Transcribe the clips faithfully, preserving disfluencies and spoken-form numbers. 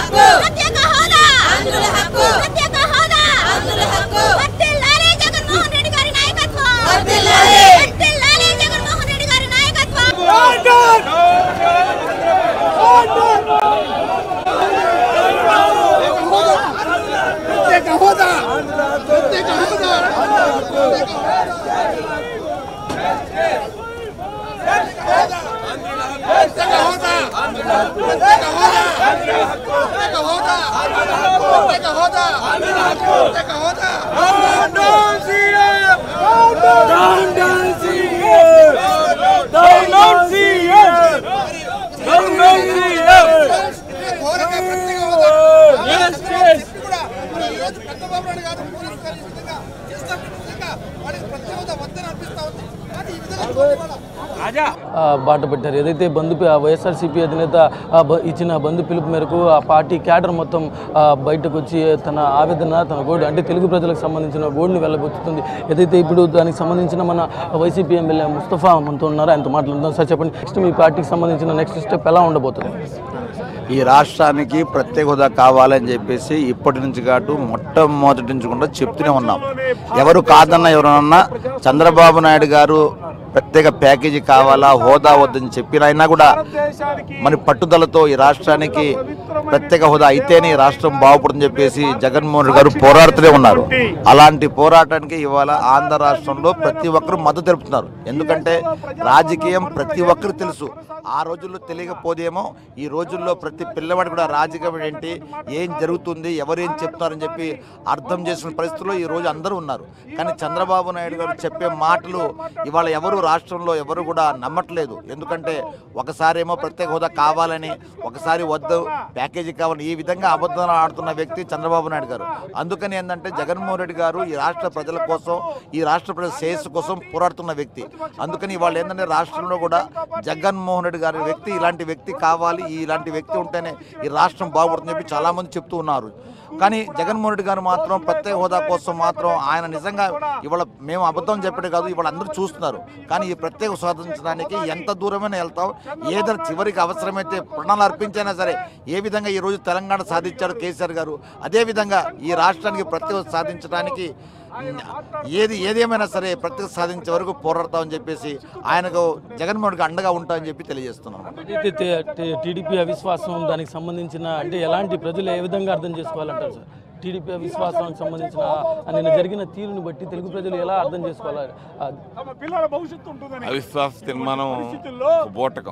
బాట పెట్టారు. ఏదైతే బంధు వైఎస్ఆర్సీపీ అధినేత ఇచ్చిన బంధు పిలుపు మేరకు ఆ పార్టీ క్యాడర్ మొత్తం బయటకు వచ్చి తన ఆవేదన తన గోడు అంటే తెలుగు ప్రజలకు సంబంధించిన గోడుని వెళ్ళబోతుంది. ఏదైతే ఇప్పుడు దానికి సంబంధించిన మన వైసీపీ ఎమ్మెల్యే ముస్తఫా మనతో ఉన్నారు, ఆయనతో మాట్లాడుతాం. సార్ చెప్పండి, నెక్స్ట్ మీ పార్టీకి సంబంధించిన నెక్స్ట్ స్టెప్ ఎలా ఉండబోతుంది? ఈ రాష్ట్రానికి ప్రత్యేక హోదా కావాలని చెప్పేసి ఇప్పటి నుంచి కాదు మొట్టమొదటి నుంచి కూడా చెప్తూనే ఉన్నాం. ఎవరు కాదన్నా ఎవరన్నా చంద్రబాబు నాయుడు గారు ప్రత్యేక ప్యాకేజీ కావాలా హోదా వద్దని చెప్పినైనా కూడా మరి పట్టుదలతో ఈ రాష్ట్రానికి ప్రత్యేక హోదా అయితేనే రాష్ట్రం బాగుపడుతుందని చెప్పేసి జగన్మోహన్ రెడ్డి గారు పోరాడుతూనే ఉన్నారు. అలాంటి పోరాటానికి ఇవాళ ఆంధ్ర రాష్ట్రంలో ప్రతి ఒక్కరు మద్దతు తెలుపుతున్నారు. ఎందుకంటే రాజకీయం ప్రతి ఒక్కరు తెలుసు. ఆ రోజుల్లో తెలియకపోదేమో ఈ రోజుల్లో ప్రతి పిల్లవాడు కూడా రాజకీయం ఏంటి, ఏం జరుగుతుంది, ఎవరేం చెప్తున్నారని చెప్పి అర్థం చేసుకునే పరిస్థితుల్లో ఈ రోజు అందరూ ఉన్నారు. కానీ చంద్రబాబు నాయుడు గారు చెప్పే మాటలు ఇవాళ ఎవరు రాష్ట్రంలో ఎవరు కూడా నమ్మట్లేదు. ఎందుకంటే ఒకసారి ఏమో ప్రత్యేక హోదా కావాలని, ఒకసారి వద్దు ప్యాకేజీ కావాలని, ఈ విధంగా అబద్ధాలు ఆడుతున్న వ్యక్తి చంద్రబాబు నాయుడు గారు. అందుకని ఏంటంటే జగన్మోహన్ రెడ్డి గారు ఈ రాష్ట్ర ప్రజల కోసం, ఈ రాష్ట్ర ప్రజల శ్రేయస్సు కోసం పోరాడుతున్న వ్యక్తి. అందుకని ఇవాళ ఏంటంటే రాష్ట్రంలో కూడా జగన్మోహన్ రెడ్డి గారి వ్యక్తి ఇలాంటి వ్యక్తి కావాలి, ఇలాంటి వ్యక్తి ఉంటేనే ఈ రాష్ట్రం బాగుపడుతుందని చెప్పి చాలామంది చెప్తూ ఉన్నారు. కానీ జగన్మోహన్ రెడ్డి గారు మాత్రం ప్రత్యేక హోదా కోసం మాత్రం ఆయన నిజంగా ఇవాళ మేము అబద్ధం చెప్పడం కాదు, ఇవాళ అందరూ చూస్తున్నారు. కానీ ఈ ప్రత్యేక సాధించడానికి ఎంత దూరమైనా వెళ్తాం, ఏదైనా చివరికి అవసరమైతే ప్రాణాలు అర్పించైనా సరే ఏ విధంగా ఈరోజు తెలంగాణ సాధించారు కేసీఆర్ గారు, అదేవిధంగా ఈ రాష్ట్రానికి ప్రత్యేక సాధించడానికి ఏది ఏదేమైనా సరే ప్రత్యేక సాధించే వరకు పోరాడతామని చెప్పేసి ఆయనకు జగన్మోహన్కి అండగా ఉంటామని చెప్పి తెలియజేస్తున్నాం. టీడీపీ అవిశ్వాసం దానికి సంబంధించిన అంటే ఎలాంటి ప్రజలు ఏ విధంగా అర్థం చేసుకోవాలంటారు సార్? టీడీపీ అవిశ్వాసానికి సంబంధించిన నిన్న జరిగిన తీరుని బట్టి తెలుగు ప్రజలు ఎలా అర్థం చేసుకోవాలి? అవిశ్వాస తీర్మానం బోటకం.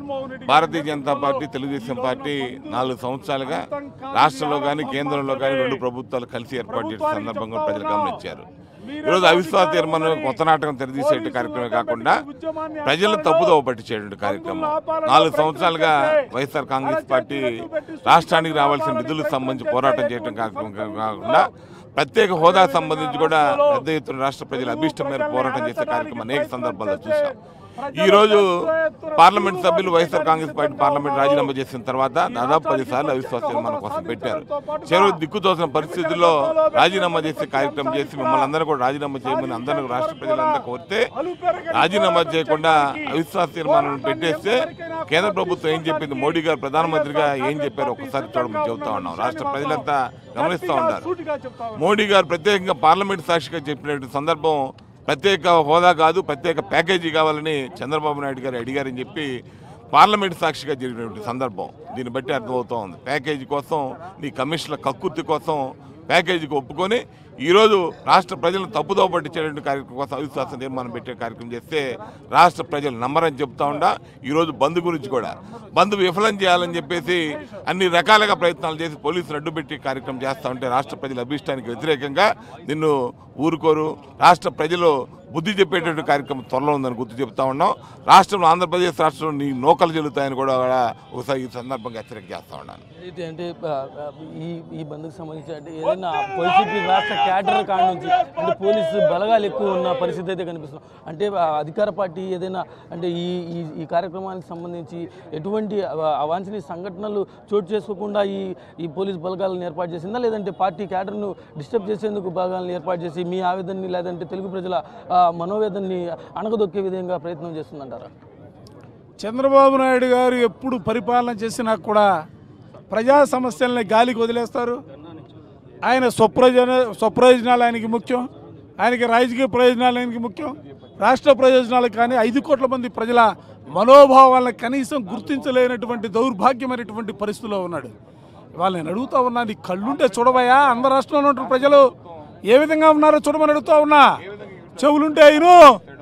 భారతీయ జనతా పార్టీ, తెలుగుదేశం పార్టీ నాలుగు సంవత్సరాలుగా రాష్ట్రంలో కానీ కేంద్రంలో కానీ రెండు ప్రభుత్వాలు కలిసి ఏర్పాటు చేసిన సందర్భంగా ప్రజలు గమనించారు. ఈరోజు అవిశ్వాస తీర్మానం కొత్త నాటకం తెరదీసే కార్యక్రమమే కాకుండా ప్రజలను తప్పుదోవ పట్టించేటువంటి కార్యక్రమం. నాలుగు సంవత్సరాలుగా వైఎస్ఆర్ కాంగ్రెస్ పార్టీ రాష్ట్రానికి రావాల్సిన నిధులకు సంబంధించి పోరాటం చేయడం కార్యక్రమం కాకుండా ప్రత్యేక హోదాకు సంబంధించి కూడా పెద్ద ఎత్తున రాష్ట్ర ప్రజల అభీష్టం మేరకు పోరాటం చేసే కార్యక్రమం అనేక సందర్భాల్లో చూసాం. ఈ రోజు పార్లమెంట్ సభ్యులు వైఎస్ఆర్ కాంగ్రెస్ పార్టీ పార్లమెంట్ రాజీనామా చేసిన తర్వాత దాదాపు పది సార్లు అవిశ్వాస తీర్మానం కోసం పెట్టారు. చెరువు దిక్కుతోసిన పరిస్థితుల్లో రాజీనామా చేసే కార్యక్రమం చేసి మిమ్మల్ని అందరూ కూడా రాజీనామా చేయమని అందరూ రాష్ట్ర ప్రజలందరూ కోరితే రాజీనామా చేయకుండా అవిశ్వాస తీర్మానం పెట్టేస్తే కేంద్ర ప్రభుత్వం ఏం చెప్పింది, మోడీ గారు ప్రధానమంత్రిగా ఏం చెప్పారు ఒక్కసారి చూడమని చెబుతా ఉన్నాం. రాష్ట్ర ప్రజలంతా గమనిస్తూ ఉన్నారు. మోడీ గారు ప్రత్యేకంగా పార్లమెంట్ సాక్షిగా చెప్పినటువంటి సందర్భం ప్రత్యేక హోదా కాదు ప్రత్యేక ప్యాకేజీ కావాలని చంద్రబాబు నాయుడు గారు అడిగారని చెప్పి పార్లమెంట్ సాక్షిగా జరిగినటువంటి సందర్భం. దీన్ని బట్టి అర్థమవుతూ ఉంది. ప్యాకేజీ కోసం, నీ కమిషన్ల కక్కుర్తి కోసం ప్యాకేజీకి ఒప్పుకొని ఈరోజు రాష్ట్ర ప్రజలను తప్పుదోవ పట్టించేటువంటి కార్యక్రమం కోసం అవిశ్వాస తీర్మానం పెట్టే కార్యక్రమం చేస్తే రాష్ట్ర ప్రజలు నమ్మరని చెప్తా ఉండా. ఈరోజు బంద్ గురించి కూడా బంద్ విఫలం చేయాలని చెప్పేసి అన్ని రకాలుగా ప్రయత్నాలు చేసి పోలీసులు అడ్డుపెట్టి కార్యక్రమం చేస్తూ ఉంటే రాష్ట్ర ప్రజల అభిష్టానికి వ్యతిరేకంగా నిన్ను ఊరుకోరు. రాష్ట్ర ప్రజలు బుద్ధి చెప్పేటువంటి కార్యక్రమం త్వరలో ఉందని గుర్తు చెప్తా ఉన్నాం. రాష్ట్రంలో ఆంధ్రప్రదేశ్ రాష్ట్రంలో నీ నోకలు చెల్లుతాయని కూడా ఒకసారి ఈ సందర్భంగా హెచ్చరిక చేస్తూ ఉన్నాను. అయితే అంటే ఈ ఈ బంద్కు సంబంధించి అంటే ఏదైనా వైసీపీ రాష్ట్ర క్యాడర్ కాడ నుంచి అంటే పోలీసు బలగాలు ఎక్కువ ఉన్న పరిస్థితి అయితే కనిపిస్తుంది. అంటే అధికార పార్టీ ఏదైనా అంటే ఈ ఈ కార్యక్రమానికి సంబంధించి ఎటువంటి అవాంఛనీయ సంఘటనలు చోటు చేసుకోకుండా ఈ ఈ పోలీసు బలగాలను ఏర్పాటు చేసిందా, లేదంటే పార్టీ క్యాడర్ను డిస్టర్బ్ చేసేందుకు బలగాలను ఏర్పాటు చేసి మీ ఆవేదనని లేదంటే తెలుగు ప్రజల మనోవేదనని అణగదొక్కే విధంగా ప్రయత్నం చేస్తుందంటారా? చంద్రబాబు నాయుడు గారు ఎప్పుడు పరిపాలన చేసినా కూడా ప్రజా సమస్యల్ని గాలికి వదిలేస్తారు. ఆయన స్వప్రయోజన స్వప్రయోజనాలు ఆయనకి ముఖ్యం, ఆయనకి రాజకీయ ప్రయోజనాలు ఆయనకి ముఖ్యం, రాష్ట్ర ప్రయోజనాలు కానీ ఐదు కోట్ల మంది ప్రజల మనోభావాలను కనీసం గుర్తించలేనటువంటి దౌర్భాగ్యమైనటువంటి పరిస్థితిలో ఉన్నాడు. ఇవాళ నేను అడుగుతూ ఉన్నా, నీ కళ్ళుంటే చూడవయా, ఆంధ్ర రాష్ట్రంలో ఉన్న ప్రజలు ఏ విధంగా ఉన్నారో చూడమని అడుగుతూ ఉన్నా. చెవులుంటే అయిను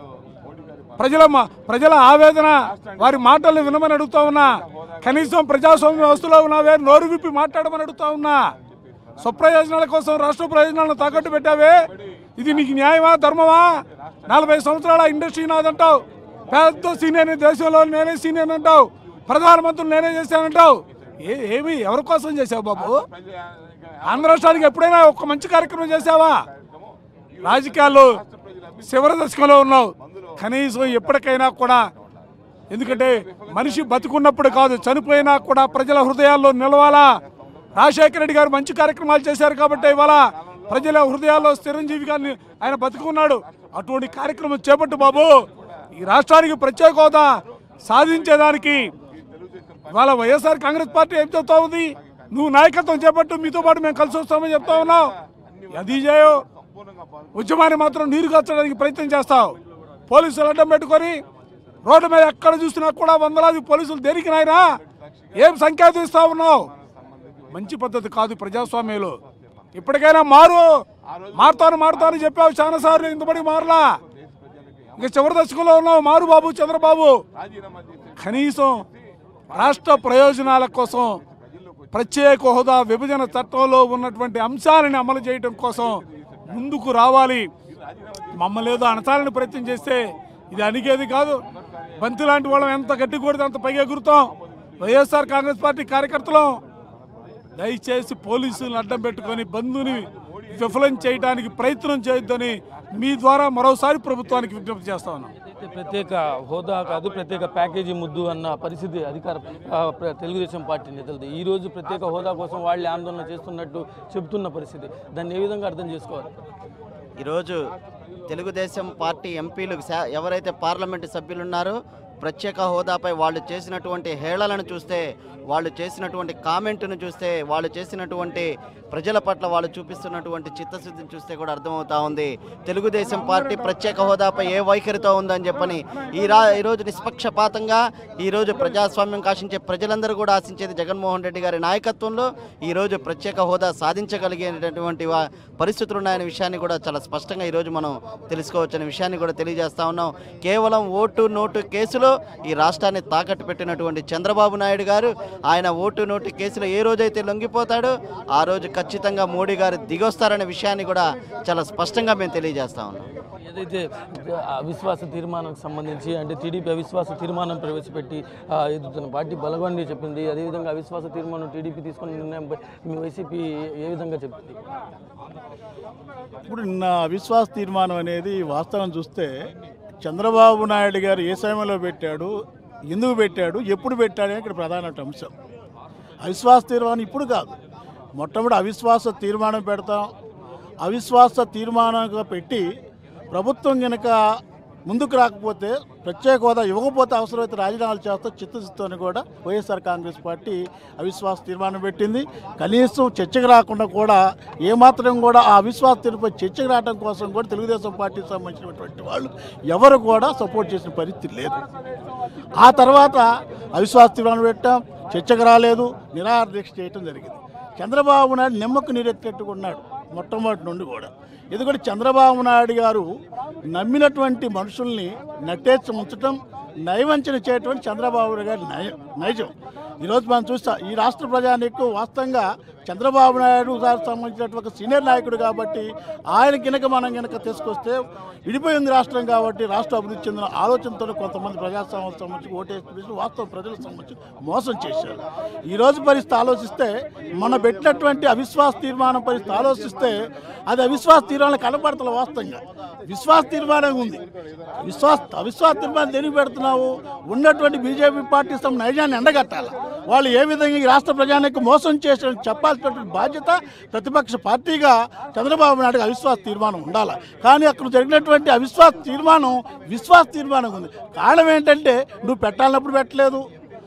ప్రజల ప్రజల ఆవేదన, వారి మాటలు వినమని అడుగుతా ఉన్నా. కనీసం ప్రజాస్వామ్య వ్యవస్థలో ఉన్నావే, నోరు విప్పి మాట్లాడమని అడుగుతా ఉన్నా. స్వప్రయోజనాల కోసం రాష్ట్ర ప్రయోజనాలను తాకట్టు పెట్టావే, ఇది నీకు న్యాయమా, ధర్మమా? నలభై సంవత్సరాల ఇండస్ట్రీ నాదంటావు, పెద్ద సీనియర్ దేశంలో నేనే సీనియర్ అంటావు, ప్రధానమంత్రులు నేనే చేశానంటావు. ఏ ఏమి ఎవరి కోసం చేసావు బాబు? ఆంధ్ర రాష్ట్రానికి ఎప్పుడైనా ఒక మంచి కార్యక్రమం చేసావా? రాజకీయాల్లో చివరి దశకంలో ఉన్నావు. కనీసం ఎప్పటికైనా కూడా, ఎందుకంటే మనిషి బతుకున్నప్పుడు కాదు చనిపోయినా కూడా ప్రజల హృదయాల్లో నిలవాలా. రాజశేఖర రెడ్డి గారు మంచి కార్యక్రమాలు చేశారు కాబట్టి ఇవాళ ప్రజల హృదయాల్లో చిరంజీవి గారిని ఆయన బతుకున్నాడు. అటువంటి కార్యక్రమం చేపట్టు బాబు. ఈ రాష్ట్రానికి ప్రత్యేక హోదా సాధించేదానికి ఇవాళ వైఎస్ఆర్ కాంగ్రెస్ పార్టీ ఏం చెప్తా ఉంది? నువ్వు నాయకత్వం చేపట్టు, మీతో పాటు మేము కలిసి వస్తామని చెప్తా ఉన్నావు. అది చేయో, ఉద్యమాన్ని మాత్రం నీరు కాచడానికి ప్రయత్నం చేస్తావు. పోలీసులు అడ్డం పెట్టుకొని రోడ్డు మీద ఎక్కడ చూసినా కూడా వందలాది పోలీసులు దేనికి నాయనా? ఏం సంకేతం ఇస్తా ఉన్నావు? మంచి పద్ధతి కాదు ప్రజాస్వామ్యంలో. ఇప్పటికైనా మారు, మారుతాను మారుతాను చెప్పావు చాలా సార్లు, ఇంతబడి మారలా. ఇంకా చివరి దశకంలో ఉన్నావు. మారు బాబు చంద్రబాబు. కనీసం రాష్ట్ర ప్రయోజనాల కోసం ప్రత్యేక హోదా విభజన చట్టంలో ఉన్నటువంటి అంశాలను అమలు చేయడం కోసం ముందుకు రావాలి. మమ్మల్ని ఏదో అనచాలని ప్రయత్నం చేస్తే ఇది అణిగేది కాదు. బంతి లాంటి వాళ్ళం ఎంత గట్టి కొడితే అంత పైగా ఎగురుతాం. వైఎస్ఆర్ కాంగ్రెస్ పార్టీ కార్యకర్తలు దయచేసి పోలీసులను అడ్డం పెట్టుకొని బంధుని విఫలం చేయడానికి ప్రయత్నం చేయొద్దని మీ ద్వారా మరోసారి ప్రభుత్వానికి విజ్ఞప్తి చేస్తా ఉన్నాం. ప్రత్యేక హోదా కాదు, ప్రత్యేక ప్యాకేజీ ముద్దు అన్న పరిస్థితి అధికార తెలుగుదేశం పార్టీ నేతలది. ఈ రోజు ప్రత్యేక హోదా కోసం వాళ్ళే ఆందోళన చేస్తున్నట్టు చెబుతున్న పరిస్థితి, దాన్ని ఏ విధంగా అర్థం చేసుకోవాలి? ఈరోజు తెలుగుదేశం పార్టీ ఎంపీలు ఎవరైతే పార్లమెంటు సభ్యులు ఉన్నారో ప్రత్యేక హోదాపై వాళ్ళు చేసినటువంటి హేళనను చూస్తే, వాళ్ళు చేసినటువంటి కామెంట్ను చూస్తే, వాళ్ళు చేసినటువంటి ప్రజల పట్ల వాళ్ళు చూపిస్తున్నటువంటి చిత్తశుద్ధిని చూస్తే కూడా అర్థమవుతా ఉంది తెలుగుదేశం పార్టీ ప్రత్యేక హోదాపై ఏ వైఖరితో ఉందని చెప్పని. ఈ రా ఈరోజు నిష్పక్షపాతంగా ఈరోజు ప్రజాస్వామ్యం కాశించే ప్రజలందరూ కూడా ఆశించేది జగన్మోహన్ రెడ్డి గారి నాయకత్వంలో ఈరోజు ప్రత్యేక హోదా సాధించగలిగేటటువంటి పరిస్థితులు ఉన్నాయనే విషయాన్ని కూడా చాలా స్పష్టంగా ఈరోజు మనం తెలుసుకోవచ్చనే విషయాన్ని కూడా తెలియజేస్తా ఉన్నాం. కేవలం ఓటు నోటు కేసులో ఈ రాష్ట్రాన్ని తాకట్టు పెట్టినటువంటి చంద్రబాబు నాయుడు గారు, ఆయన ఓటు నోటు కేసులో ఏ రోజైతే లొంగిపోతాడో ఆ రోజు ఖచ్చితంగా మోడీ గారు దిగొస్తారనే విషయాన్ని కూడా చాలా స్పష్టంగా మేము తెలియజేస్తా ఉన్నాం. ఏదైతే అవిశ్వాస తీర్మానం సంబంధించి అంటే టీడీపీ అవిశ్వాస తీర్మానం ప్రవేశపెట్టి ఎదుగుతున్న పార్టీ బలగొండి చెప్పింది, అదేవిధంగా అవిశ్వాస తీర్మానం టీడీపీ తీసుకున్న నిర్ణయంపై మీ వైసీపీ ఏ విధంగా చెప్తుంది? ఇప్పుడు నిన్న అవిశ్వాస తీర్మానం అనేది వాస్తవం చూస్తే చంద్రబాబు నాయుడు గారు ఏ సమయంలో పెట్టాడు, ఎందుకు పెట్టాడు, ఎప్పుడు పెట్టాడు ఇక్కడ ప్రధాన అంశం. అవిశ్వాస తీర్మానం ఇప్పుడు కాదు, మొట్టమొదటి అవిశ్వాస తీర్మానం పెడతాం. అవిశ్వాస తీర్మానంగా పెట్టి ప్రభుత్వం కనుక ముందుకు రాకపోతే, ప్రత్యేక హోదా ఇవ్వకపోతే అవసరమైతే రాజీనామాలు చేస్తూ చిత్తశుద్ధితో కూడా వైఎస్ఆర్ కాంగ్రెస్ పార్టీ అవిశ్వాస తీర్మానం పెట్టింది. కనీసం చర్చకు రాకుండా కూడా ఏమాత్రం కూడా ఆ అవిశ్వాస తీర్పుపై చర్చకు రావడం కోసం కూడా తెలుగుదేశం పార్టీకి సంబంధించినటువంటి వాళ్ళు ఎవరు కూడా సపోర్ట్ చేసిన పరిస్థితి లేదు. ఆ తర్వాత అవిశ్వాస తీర్మానం పెట్టాం, చర్చకు రాలేదు, నిరాహార దీక్ష చేయడం జరిగింది. చంద్రబాబు నాయుడు నిమ్మకు నీరెత్తేట్టుకున్నాడు మొట్టమొదటి నుండి కూడా. ఎందుకంటే చంద్రబాబు నాయుడు గారు నమ్మినటువంటి మనుషుల్ని నట్టేసి ఉంచడం, నయవంచన చేయటం చంద్రబాబు గారి నయ నైజం. ఈరోజు మనం చూస్తాం ఈ రాష్ట్ర ప్రజానికి వాస్తవంగా చంద్రబాబు నాయుడు గారికి సంబంధించినటువంటి ఒక సీనియర్ నాయకుడు కాబట్టి ఆయన గినక మనం కనుక తీసుకొస్తే విడిపోయింది రాష్ట్రం కాబట్టి రాష్ట్ర అభివృద్ధి చెందిన ఆలోచనతో కొంతమంది ప్రజాస్వామ్యాలకు సంబంధించి ఓటేసి వాస్తవ ప్రజలకు సంబంధించి మోసం చేశారు. ఈరోజు పరిస్థితి ఆలోచిస్తే, మన పెట్టినటువంటి అవిశ్వాస తీర్మానం పరిస్థితి ఆలోచిస్తే అది అవిశ్వాస తీర్మానం కనపడతల. వాస్తవంగా విశ్వాస తీర్మానం ఉంది. విశ్వాస అవిశ్వాస తీర్మానం దేనికి పెడుతున్నావు? ఉన్నటువంటి బీజేపీ పార్టీ తమ నైజాన్ని ఎండగట్టాలి. వాళ్ళు ఏ విధంగా ఈ రాష్ట్ర ప్రజానికి మోసం చేసిన చెప్పాల్సినటువంటి బాధ్యత ప్రతిపక్ష పార్టీగా చంద్రబాబు నాయుడు అవిశ్వాస తీర్మానం ఉండాలి. కానీ అక్కడ జరిగినటువంటి అవిశ్వాస తీర్మానం విశ్వాస తీర్మానం ఉంది. కారణం ఏంటంటే నువ్వు పెట్టాలన్నప్పుడు పెట్టలేదు,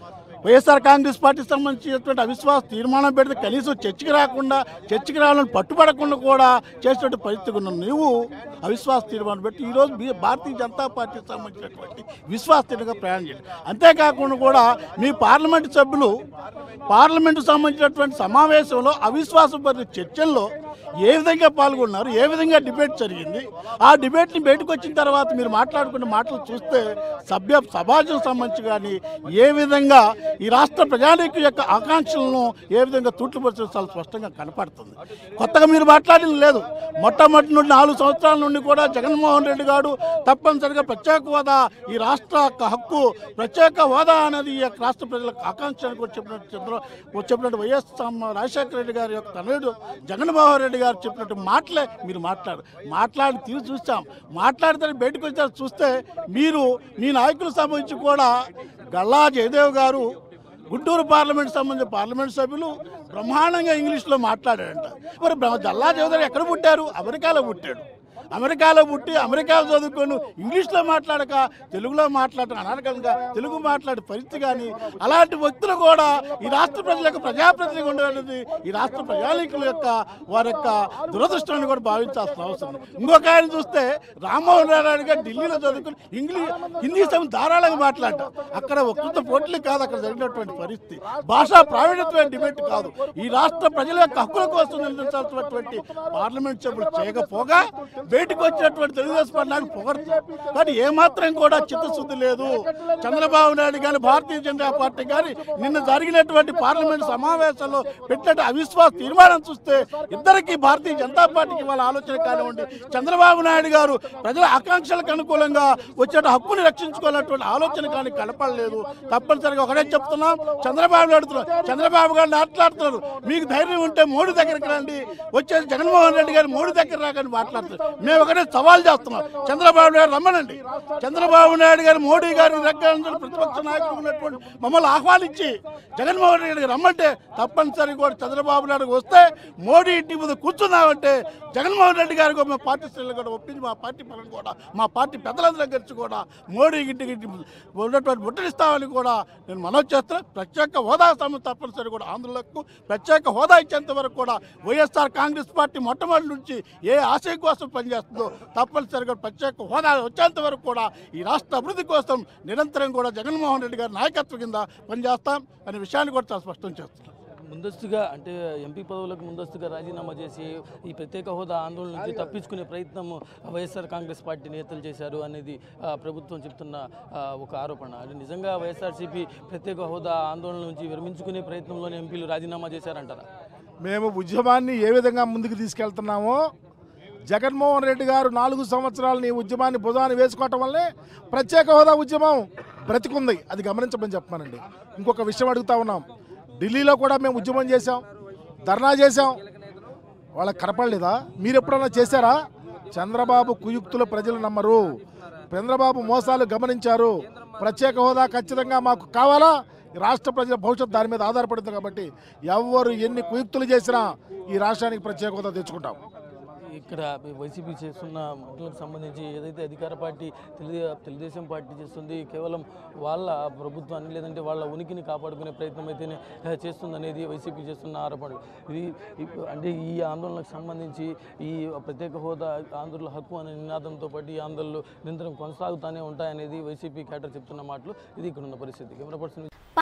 వైఎస్ఆర్ కాంగ్రెస్ పార్టీకి సంబంధించినటువంటి అవిశ్వాస తీర్మానం పెడితే కనీసం చర్చకి రాకుండా చర్చకి రావాలని పట్టుబడకుండా కూడా చేసినట్టు పరిస్థితి ఉన్నాను. నువ్వు అవిశ్వాస తీర్మానం పెట్టి ఈరోజు భారతీయ జనతా పార్టీకి సంబంధించినటువంటి విశ్వాస తీర్మానంగా ప్రయాణం చేయండి. అంతేకాకుండా కూడా మీ పార్లమెంటు సభ్యులు పార్లమెంటుకు సంబంధించినటువంటి సమావేశంలో అవిశ్వాస చర్చల్లో ఏ విధంగా పాల్గొన్నారు, ఏ విధంగా డిబేట్ జరిగింది, ఆ డిబేట్ని బయటకు వచ్చిన తర్వాత మీరు మాట్లాడుకున్న మాటలు చూస్తే సభ్య సమాజం సంబంధించి కానీ ఏ విధంగా ఈ రాష్ట్ర ప్రజానీకం యొక్క ఆకాంక్షలను ఏ విధంగా తూట్లుపరచడం చాలా స్పష్టంగా కనపడుతుంది. కొత్తగా మీరు మాట్లాడింది లేదు. మొట్టమొదటి నుండి నాలుగు సంవత్సరాల నుండి కూడా జగన్మోహన్ రెడ్డి గారు తప్పనిసరిగా ప్రత్యేక హోదా ఈ రాష్ట్ర హక్కు, ప్రత్యేక హోదా అనేది ఈ రాష్ట్ర ప్రజలకు ఆకాంక్ష అని కూడా చెప్పినట్టు చంద్ర చెప్పినట్టు వైఎస్ రాజశేఖర రెడ్డి గారి యొక్క తనయుడు జగన్మోహన్ రెడ్డి గారు చెప్పినట్టు మాటలే మీరు మాట్లాడు మాట్లాడి తీరు చూస్తాం. మాట్లాడితే బయటకు వచ్చారు చూస్తే మీరు మీ నాయకులకు సంబంధించి కూడా గల్లా జయదేవ్ గారు గుంటూరు పార్లమెంట్ సంబంధించిన పార్లమెంట్ సభ్యులు బ్రహ్మాండంగా ఇంగ్లీష్లో మాట్లాడారంట. మరి గల్లా జయదేవ్ గారు ఎక్కడ పుట్టారు? అమెరికాలో పుట్టాడు. అమెరికాలో పుట్టి అమెరికాలో చదువుకొని ఇంగ్లీష్లో మాట్లాడక తెలుగులో మాట్లాడటం అనర్గంగా తెలుగు మాట్లాడే పరిస్థితి కానీ అలాంటి వ్యక్తులు కూడా ఈ రాష్ట్ర ప్రజలకు ప్రజాప్రతినిధిగా ఉండేది ఈ రాష్ట్ర ప్రజానీకుల యొక్క వారి యొక్క దురదృష్టాన్ని కూడా భావించాల్సిన అవసరం. ఇంకొక ఆయన చూస్తే రామ్మోహన్ రావు గారు ఢిల్లీలో చదువుకుని ఇంగ్లీష్ హిందీ సమ ధారాళంగా మాట్లాడటం. అక్కడ ఒక్కొక్క పోట్లు కాదు అక్కడ జరిగినటువంటి పరిస్థితి. భాషా ప్రావీణ్యత డిబేట్ కాదు. ఈ రాష్ట్ర ప్రజల యొక్క హక్కుల కోసం నిలదించాల్సినటువంటి పార్లమెంట్ సభ్యులు చేయకపోగా బయటకు వచ్చినటువంటి తెలుగుదేశం పార్టీ పొగడుతుంది. కానీ ఏమాత్రం కూడా చిత్తశుద్ధి లేదు. చంద్రబాబు నాయుడు కానీ భారతీయ జనతా పార్టీ కానీ నిన్న జరిగినటువంటి పార్లమెంట్ సమావేశంలో పెట్టినట్టు అవిశ్వాస తీర్మానం చూస్తే ఇద్దరికి భారతీయ జనతా పార్టీకి వాళ్ళ ఆలోచన కానివ్వండి, చంద్రబాబు నాయుడు గారు ప్రజల ఆకాంక్షలకు అనుకూలంగా వచ్చే హక్కుని రక్షించుకోవాలన్నటువంటి ఆలోచన కానీ కనపడలేదు. తప్పనిసరిగా ఒకటే చెప్తున్నాం, చంద్రబాబు నాయుడు చంద్రబాబు గారు మాట్లాడుతున్నారు. మీకు ధైర్యం ఉంటే మోడీ దగ్గరికి రండి, వచ్చేది జగన్మోహన్ రెడ్డి గారు మోడీ దగ్గర రాగానే మాట్లాడుతున్నారు. మేము ఒకటే సవాల్ చేస్తున్నాం, చంద్రబాబు నాయుడు రమ్మనండి. చంద్రబాబు నాయుడు గారు మోడీ గారి దగ్గర ప్రతిపక్ష నాయకులు ఉన్నటువంటి మమ్మల్ని ఆహ్వానించి జగన్మోహన్ రెడ్డి గారికి రమ్మంటే తప్పనిసరిగా కూడా చంద్రబాబు నాయుడు వస్తే మోడీ ఇంటి ముందు కూర్చున్నామంటే జగన్మోహన్ రెడ్డి గారికి మా పార్టీ శ్రేణులు కూడా ఒప్పించి మా పార్టీ పనులు కూడా మా పార్టీ పెద్దలందరూ కలిసి కూడా మోడీ ఇంటికి ఇంటి ఉన్నటువంటి ముట్టడిస్తామని కూడా నేను మనవి చేస్తాను. ప్రత్యేక హోదా సమస్య తప్పనిసరి కూడా ఆంధ్రులకు ప్రత్యేక హోదా ఇచ్చేంత వరకు కూడా వైఎస్ఆర్ కాంగ్రెస్ పార్టీ మొట్టమొదటి నుంచి ఏ ఆశయం కోసం పనిచేస్తుందో తప్పనిసరిగా ప్రత్యేక హోదా వచ్చేంత వరకు కూడా ఈ రాష్ట్ర అభివృద్ధి కోసం నిరంతరం కూడా జగన్మోహన్ రెడ్డి గారి నాయకత్వం కింద పనిచేస్తాం అనే విషయాన్ని కూడా చాలా స్పష్టం చేస్తున్నాం. ముందస్తుగా అంటే ఎంపీ పదవులకు ముందస్తుగా రాజీనామా చేసి ఈ ప్రత్యేక హోదా ఆందోళన నుంచి తప్పించుకునే ప్రయత్నం వైఎస్ఆర్ కాంగ్రెస్ పార్టీ నేతలు చేశారు అనేది ప్రభుత్వం చెప్తున్న ఒక ఆరోపణ. అంటే నిజంగా వైఎస్ఆర్సీపీ ప్రత్యేక హోదా ఆందోళన నుంచి విరమించుకునే ప్రయత్నంలోనే ఎంపీలు రాజీనామా చేశారంటారా? మేము ఉద్యమాన్ని ఏ విధంగా ముందుకు తీసుకెళ్తున్నామో జగన్మోహన్ రెడ్డి గారు నాలుగు సంవత్సరాలని ఉద్యమాన్ని భుజాన్ని వేసుకోవటం వల్లే ప్రత్యేక హోదా ఉద్యమం బ్రతికుంది. అది గమనించమని చెప్పానండి. ఇంకొక విషయం అడుగుతా ఉన్నాం, ఢిల్లీలో కూడా మేము ఉద్యమం చేసాం, ధర్నా చేసాం, వాళ్ళకి కనపడలేదా? మీరు ఎప్పుడన్నా చేశారా? చంద్రబాబు కుయుక్తులు ప్రజలు నమ్మరు, చంద్రబాబు మోసాలు గమనించారు. ప్రత్యేక హోదా ఖచ్చితంగా మాకు కావాలా, రాష్ట్ర ప్రజల భవిష్యత్తు దాని మీద ఆధారపడుతుంది. కాబట్టి ఎవరు ఎన్ని కుయుక్తులు చేసినా ఈ రాష్ట్రానికి ప్రత్యేక హోదా తెచ్చుకుంటాం. ఇక్కడ వైసీపీ చేస్తున్న మాటలకు సంబంధించి ఏదైతే అధికార పార్టీ తెలుగు తెలుగుదేశం పార్టీ చేస్తుంది కేవలం వాళ్ళ ప్రభుత్వాన్ని లేదంటే వాళ్ళ ఉనికిని కాపాడుకునే ప్రయత్నం అయితేనే చేస్తుందనేది వైసీపీ చేస్తున్న ఆరోపణలు. ఇది అంటే ఈ ఆందోళనకు సంబంధించి ఈ ప్రత్యేక హోదా ఆంధ్రుల హక్కు అనే నినాదంతో పాటు ఈ ఆందోళనలు నిరంతరం కొనసాగుతూనే ఉంటాయనేది వైసీపీ క్యాడర్ చెప్తున్న మాటలు. ఇది ఇక్కడ ఉన్న పరిస్థితి. Camera person